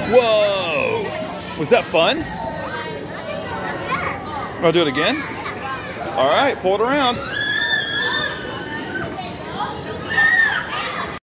Whoa! Was that fun? I'll do it again? All right, pull it around.